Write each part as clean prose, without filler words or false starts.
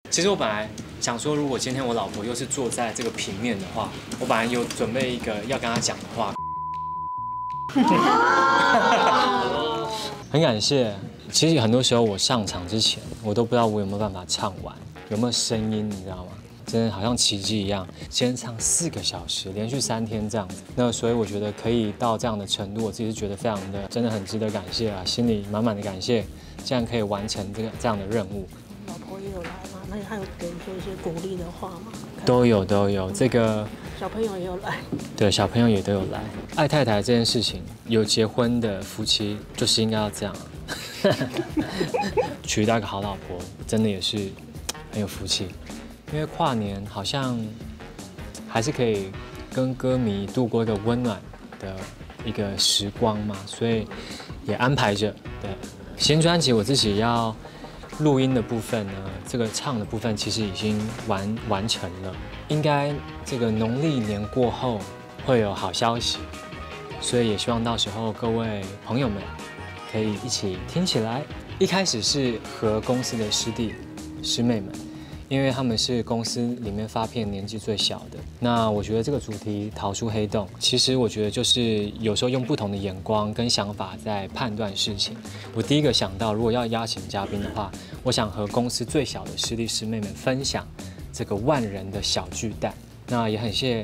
其实我本来想说，如果今天我老婆又是坐在这个平面的话，我本来有准备一个要跟她讲的话。很感谢。其实很多时候我上场之前，我都不知道我有没有办法唱完，有没有声音，你知道吗？真的好像奇迹一样，先唱4个小时，连续3天这样子。那所以我觉得可以到这样的程度，我自己是觉得非常的，真的很值得感谢啊，心里满满的感谢，这样可以完成这样的任务。 老婆也有来吗？那还有给你说一些鼓励的话吗？ 都有，这个小朋友也有来， 对，小朋友也都有来。爱太太这件事情，有结婚的夫妻就是应该要这样。娶到一个好老婆，真的也是很有福气。因为跨年好像还是可以跟歌迷度过一个温暖的一个时光嘛，所以也安排着。对，新专辑我自己要录音的部分呢，这个唱的部分其实已经完成了，应该这个农历年过后会有好消息，所以也希望到时候各位朋友们可以一起听起来。一开始是和公司的师弟师妹们，因为他们是公司里面发片年纪最小的。那我觉得这个主题逃出黑洞，其实我觉得就是有时候用不同的眼光跟想法在判断事情。我第一个想到，如果要邀请嘉宾的话，我想和公司最小的师弟师妹们分享这个万人的小巨蛋。那也很谢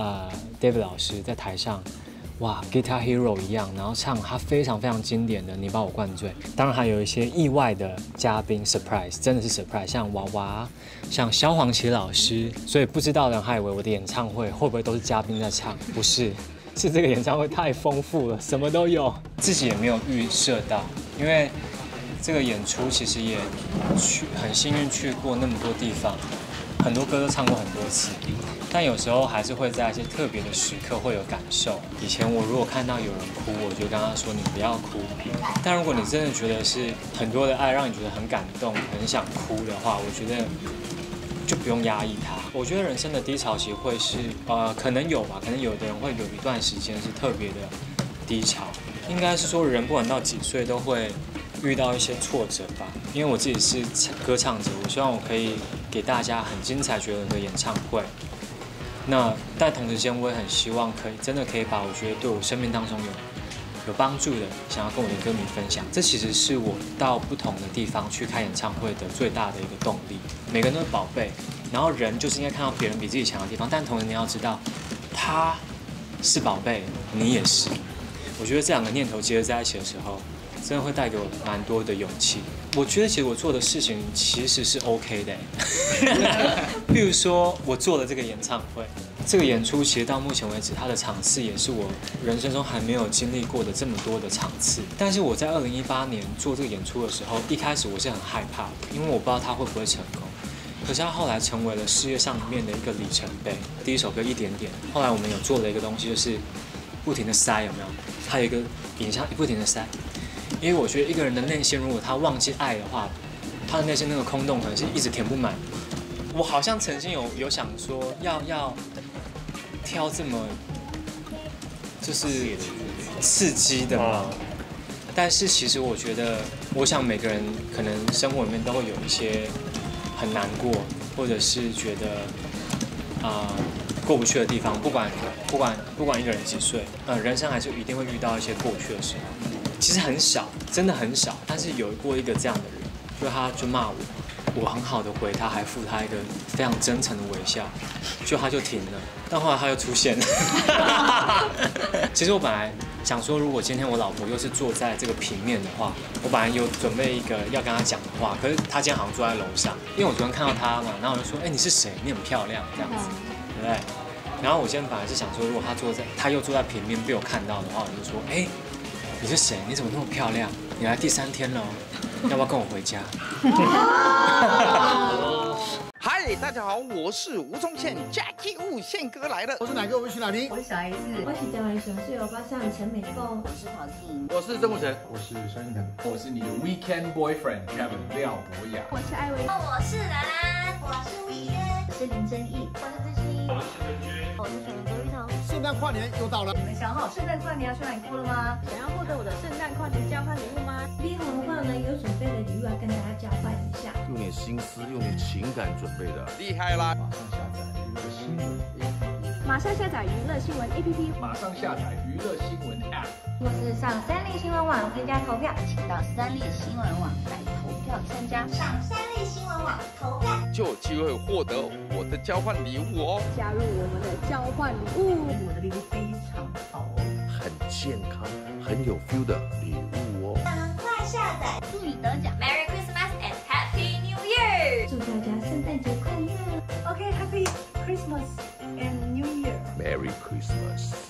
David 老师在台上。哇 ，Guitar Hero 一样，然后唱他非常经典的《你把我灌醉》。当然还有一些意外的嘉宾 surprise， 真的是 surprise， 像娃娃，像萧煌奇老师。所以不知道的人还以为我的演唱会会不会都是嘉宾在唱？不是，是这个演唱会太丰富了，什么都有。自己也没有预设到，因为这个演出其实也很幸运去过那么多地方，很多歌都唱过很多次。但有时候还是会在一些特别的时刻会有感受。以前我如果看到有人哭，我就跟他说：“你不要哭。”但如果你真的觉得是很多的爱让你觉得很感动、很想哭的话，我觉得就不用压抑它。我觉得人生的低潮期会是可能有吧，可能有的人会有一段时间是特别的低潮。应该是说人不管到几岁都会遇到一些挫折吧。因为我自己是歌唱者，我希望我可以给大家很精彩绝伦的演唱会。那但同时间，我也很希望真的可以把我觉得对我生命当中有帮助的，想要跟我的歌迷分享。这其实是我到不同的地方去开演唱会的最大的一个动力。每个人都是宝贝，然后人就是应该看到别人比自己强的地方，但同时你要知道，他是宝贝，你也是。我觉得这两个念头结合在一起的时候，真的会带给我蛮多的勇气。我觉得其实我做的事情其实是 OK 的，比如说我做了这个演唱会，这个演出其实到目前为止，它的场次也是我人生中还没有经历过的这么多的场次。但是我在2018年做这个演出的时候，一开始我是很害怕的，因为我不知道它会不会成功。可是它后来成为了事业上面的一个里程碑。第一首歌一点点，后来我们有做了一个东西，就是不停的塞，有没有？还有一个影像不停的塞。因为我觉得一个人的内心，如果他忘记爱的话，他的内心那个空洞可能是一直填不满。我好像曾经有想说要挑这么就是刺激的嘛，但是其实我觉得，我想每个人可能生活里面都会有一些很难过，或者是觉得过不去的地方，不管一个人几岁，人生还是一定会遇到一些过不去的时候。其实很少，真的很少，但是有过一个这样的人，就他就骂我很好的回他，还附他一个非常真诚的微笑，就他就停了，但后来他又出现了。其实我本来想说，如果今天我老婆又是坐在这个平面的话，我本来有准备一个要跟她讲的话，可是她今天好像坐在楼上，因为我昨天看到她嘛，然后我就说，你是谁？你很漂亮，这样子，对不对？然后我今天本来是想说，如果她又坐在平面被我看到的话，我就说，你是谁？你怎么那么漂亮？你来第3天了，要不要跟我回家？ 嗨，大家好，我是吴宗宪 Jackie Wu 宪哥来了。 我是哪个？我是哪里？ 我是小 S， 我是台湾熊市欧巴桑陈美凤，我是郝静， 我是曾国成， 我是萧敬腾，我是你的 Weekend Boyfriend Kevin 廖博雅， 我是艾薇， 我是兰兰，我是魏轩， 我是林正义， 我是志勋， 我是陈君，我是陈周玉彤。 是哪诞跨年又到了。 你们想好圣诞跨年要去哪里过了吗？ 想要获得我的圣诞跨年交换礼物吗？ 立红的话呢，有准备的礼物要跟大家交换一下。 用点心思，用点情感准备的。 厉害啦！ 马上下载娱乐新闻 APP。 马上下载娱乐新闻 App。 或是上三立新闻网参加投票，请到三立新闻网来投票参加。 上三立新闻网投票， 就有机会获得我的交换礼物哦！ 加入我们的交换礼物， 我的礼物非常好哦， 很健康、很有 feel 的礼物哦。 赶快下载， 祝你得奖 ！Merry Christmas and Happy New Year！祝大家圣诞节快乐 OK，Happy Christmas and New Year。 Merry Christmas。